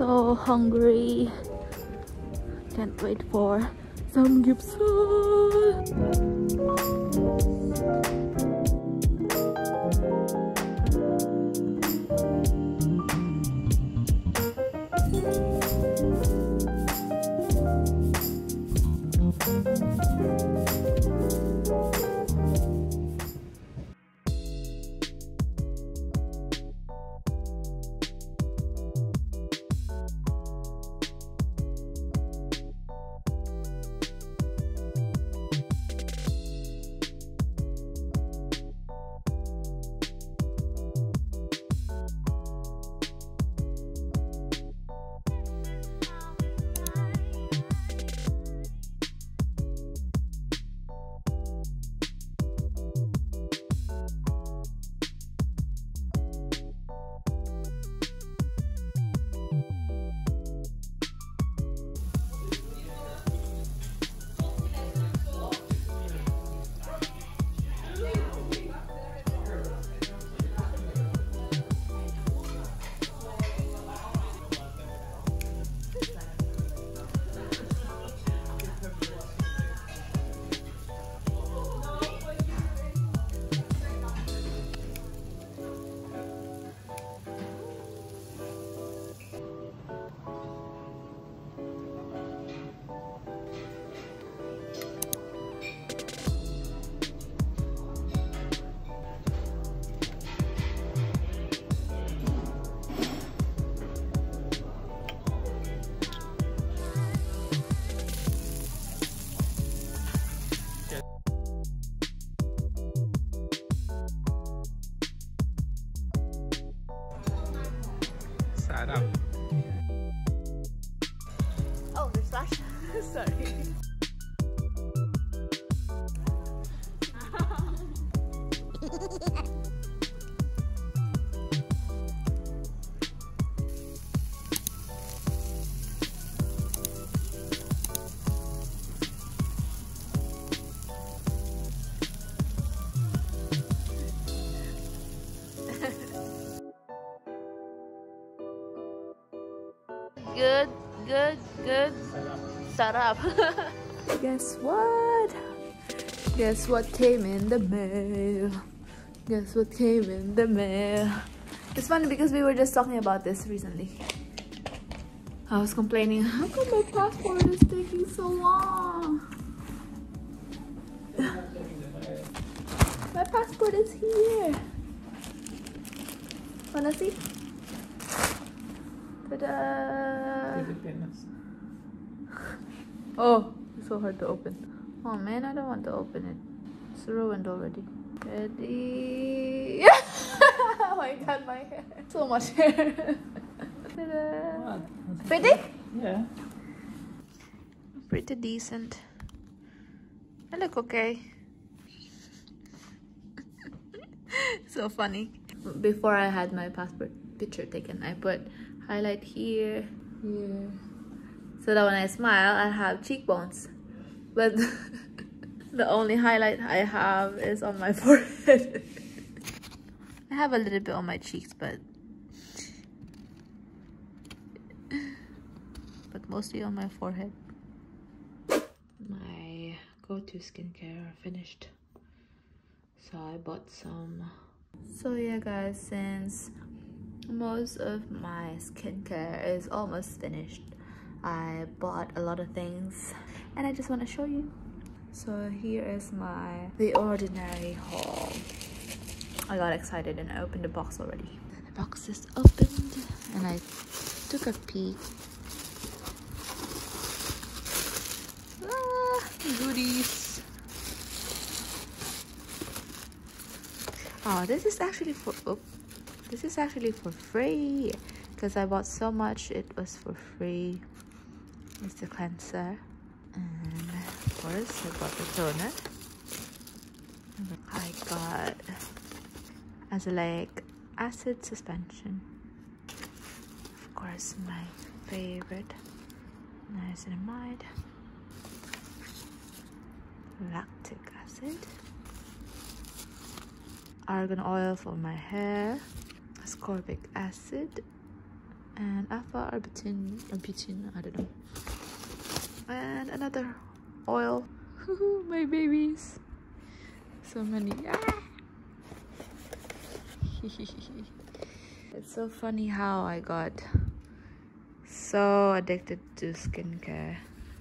So hungry. Can't wait for some Gibson. Sarap. Oh, there's flash. Sorry. Good, good, good. Sarap. Guess what? Guess what came in the mail? Guess what came in the mail? It's funny because we were just talking about this recently. I was complaining, how come my passport is taking so long? My passport is here. Wanna see? Ta-da! Oh, it's so hard to open. Oh man, I don't want to open it. It's ruined already. Ready? Oh my god, my hair. So much hair. Ta-da! Pretty? Yeah. Pretty decent. I look okay. So funny. Before I had my passport picture taken, I put highlight here, here, so that when I smile, I have cheekbones. But the only highlight I have is on my forehead. I have a little bit on my cheeks, but mostly on my forehead. My go-to skincare are finished, so I bought some. So yeah guys, since most of my skincare is almost finished, I bought a lot of things and I just want to show you. So here is my The Ordinary haul. I got excited and I opened the box already. The box is opened and I took a peek. Goodies. Oh, this is actually for free because I bought so much. It was for free. It's the cleanser, and of course I bought the toner. I got Azelaic acid suspension. Of course, my favorite, niacinamide. Lactic acid, argan oil for my hair, ascorbic acid, and alpha arbutin, I don't know, and another oil. My babies, so many. It's so funny how I got so addicted to skincare.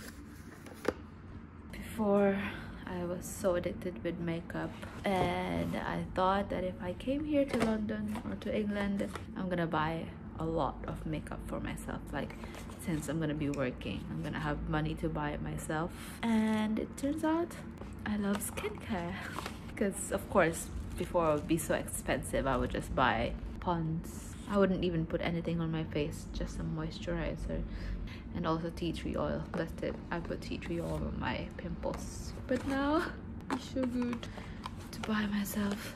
Before, I was so addicted with makeup, and I thought that if I came here to London or to England, I'm gonna buy a lot of makeup for myself. Like, since I'm gonna be working, I'm gonna have money to buy it myself. And it turns out I love skincare, because of course before it would be so expensive. I would just buy Pond's. I wouldn't even put anything on my face, just some moisturizer and also tea tree oil. That's it. I put tea tree oil on my pimples. But now it's so good to buy myself.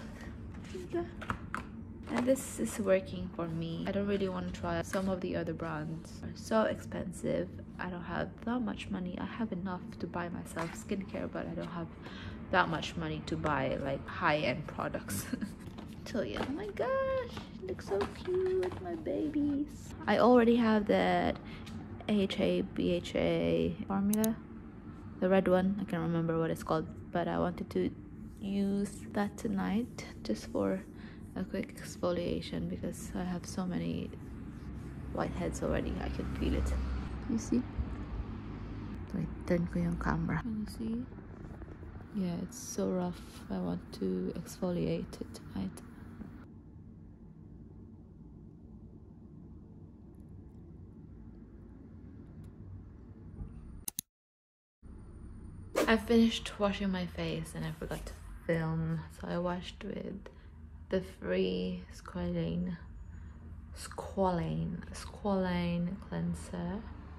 And this is working for me. I don't really want to try some of the other brands. They're so expensive. I don't have that much money. I have enough to buy myself skincare, but I don't have that much money to buy like high-end products. So yeah, oh my gosh, look so cute, my babies. I already have that AHA BHA formula, the red one. I can't remember what it's called, but I wanted to use that tonight just for a quick exfoliation because I have so many whiteheads already. I can feel it. You see? Wait, turn ko yung camera. Can you see? Yeah, it's so rough. I want to exfoliate it tonight. I finished washing my face and I forgot to film, so I washed with the free squalane cleanser.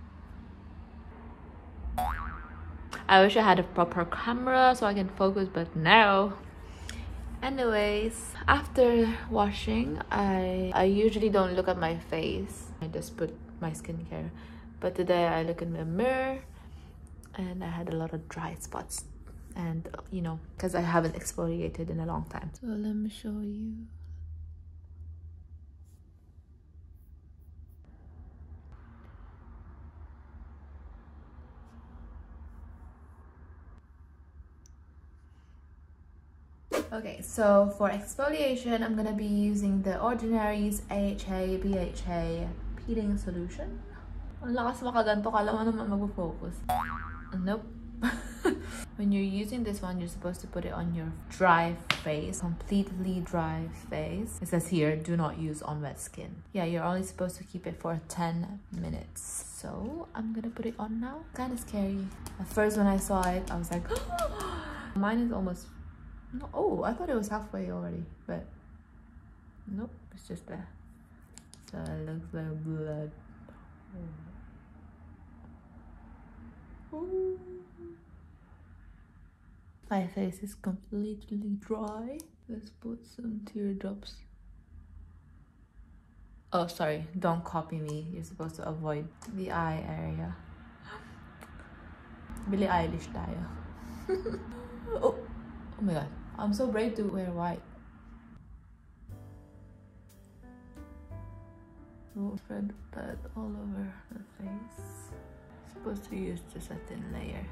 I wish I had a proper camera so I can focus, but no. Anyways, after washing, I usually don't look at my face. I just put my skincare. But today I look in the mirror and I had a lot of dry spots, and you know, because I haven't exfoliated in a long time. So let me show you. Okay, so for exfoliation, I'm gonna be using the Ordinary's AHA BHA peeling solution. Ang lakas makaganto, kala mo naman mag-focus. Nope. When you're using this one, you're supposed to put it on your dry face, completely dry face. It says here, do not use on wet skin. Yeah, you're only supposed to keep it for 10 minutes. So I'm gonna put it on now. Kind of scary. At first when I saw it, I was like, mine is almost, no, oh, I thought it was halfway already, but nope, it's just there. So it looks like blood. Ooh. My face is completely dry. Let's put some teardrops. Oh, sorry, don't copy me. You're supposed to avoid the eye area. Billie Eilish tayo. Oh my god, I'm so brave to wear white. We'll spread that all over the face. Supposed to use just a thin layer.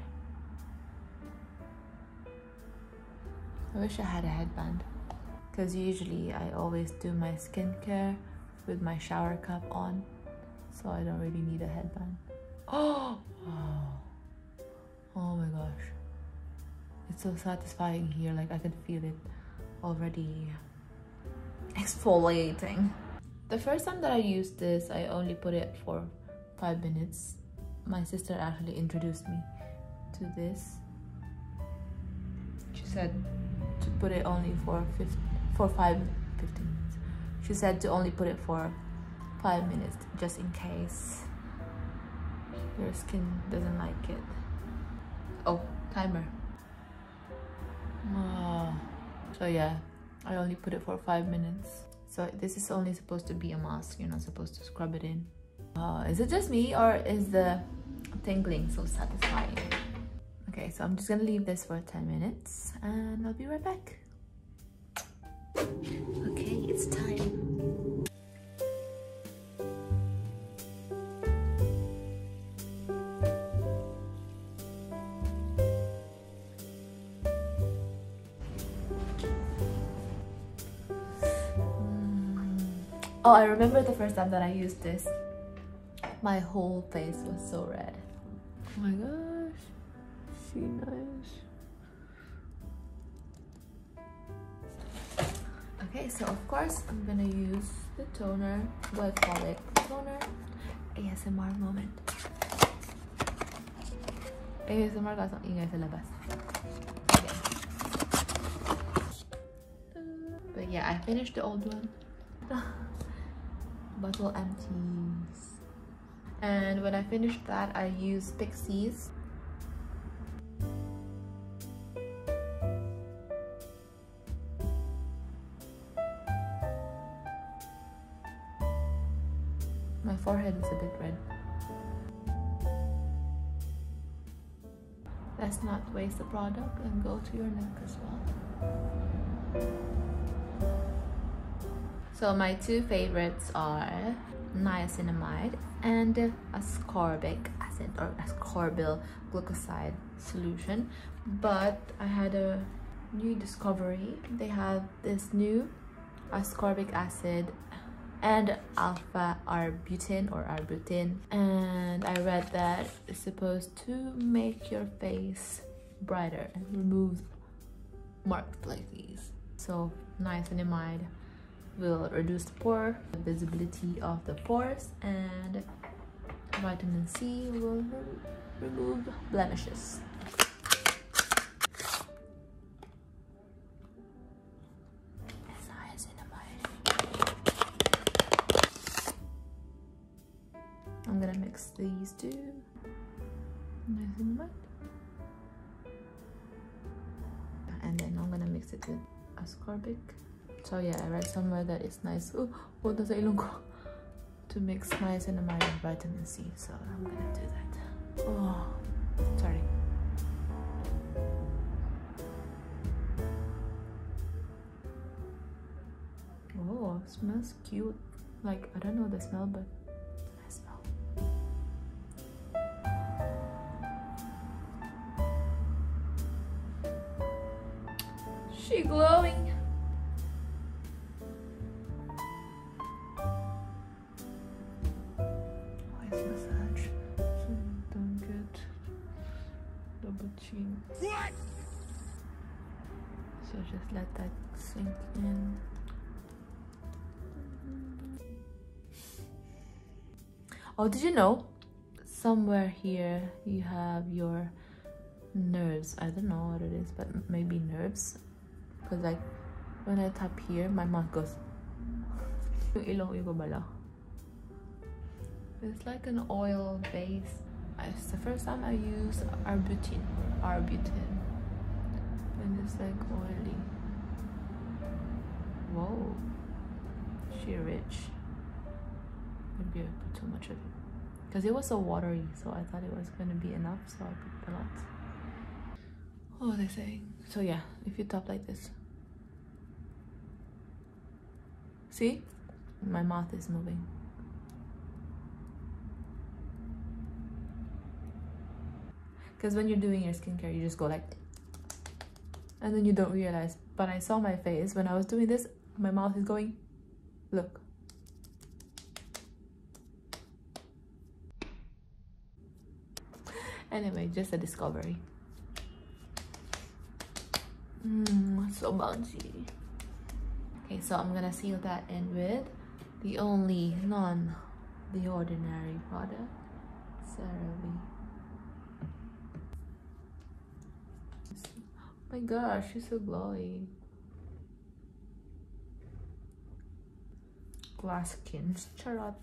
I wish I had a headband, because usually I always do my skincare with my shower cap on, so I don't really need a headband. Oh my gosh, it's so satisfying here. Like I can feel it already exfoliating. The first time that I used this, I only put it for 5 minutes. My sister actually introduced me to this. She said to put it only for 15 minutes. She said to only put it for 5 minutes, just in case your skin doesn't like it. Oh, timer. Oh. So yeah, I only put it for 5 minutes. So this is only supposed to be a mask. You're not supposed to scrub it in. Is it just me, or is the tingling so satisfying? Okay, so I'm just gonna leave this for 10 minutes and I'll be right back. Okay, it's time. Oh, I remember the first time that I used this. My whole face was so red. Oh my gosh. She nice. Okay, so of course I'm gonna use the toner, glycolic toner. ASMR moment. ASMR guys, ang ingay sa labas. Okay. But yeah, I finished the old one. Bottle empties. And when I finished that, I used Pixies. My forehead is a bit red. Let's not waste the product and go to your neck as well. So my two favorites are niacinamide and ascorbic acid or ascorbyl glucoside solution. But I had a new discovery. They have this new ascorbic acid and alpha arbutin or arbutin, and I read that it's supposed to make your face brighter and remove marks like these. So niacinamide will reduce the pore, the visibility of the pores, and vitamin C will remove blemishes. I'm gonna mix these two. Niacinamide. And then I'm gonna mix it with ascorbic. So yeah, I read somewhere that it's nice. Oh, what does ilong ko? To mix niacinamide and vitamin C. So I'm gonna do that. Oh, sorry. Oh, smells cute. Like, I don't know the smell, but I smell. She glowing. Massage so you don't get double chin. What? So just let that sink in. Oh, did you know? Somewhere here you have your nerves. I don't know what it is, but maybe nerves. Because like when I tap here, my mouth goes. Yung ilong ko bala. It's like an oil base. It's the first time I use arbutin, and it's like oily. Whoa, she rich. Maybe I put too much of it because it was so watery, so I thought it was gonna be enough, so I put a lot. What was I saying? So yeah, if you tap like this, see, my mouth is moving. Because when you're doing your skincare, you just go like, and then you don't realize. But I saw my face when I was doing this. My mouth is going, look. Anyway, just a discovery. So bouncy. Okay, so I'm gonna seal that in with the only the ordinary product, CeraVe. Oh my gosh, she's so glowy. Glass skin. Charot.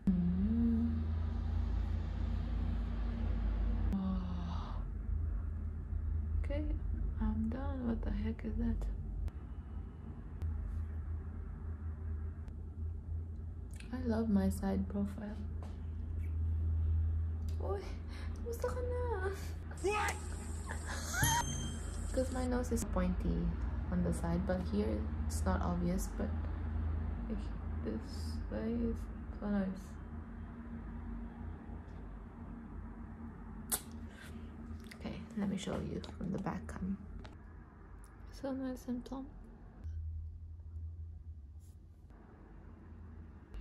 Oh. Okay, I'm done. What the heck is that? I love my side profile. Uy, gusto ka na. What? Because my nose is pointy on the side, but here it's not obvious, but this way is so nice. Okay, let me show you from the back cam. So nice and plump.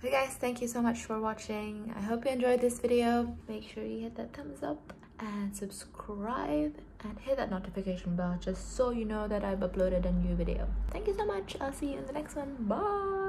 Okay guys, thank you so much for watching. I hope you enjoyed this video. Make sure you hit that thumbs up and subscribe and hit that notification bell just so you know that I've uploaded a new video. Thank you so much. I'll see you in the next one. Bye.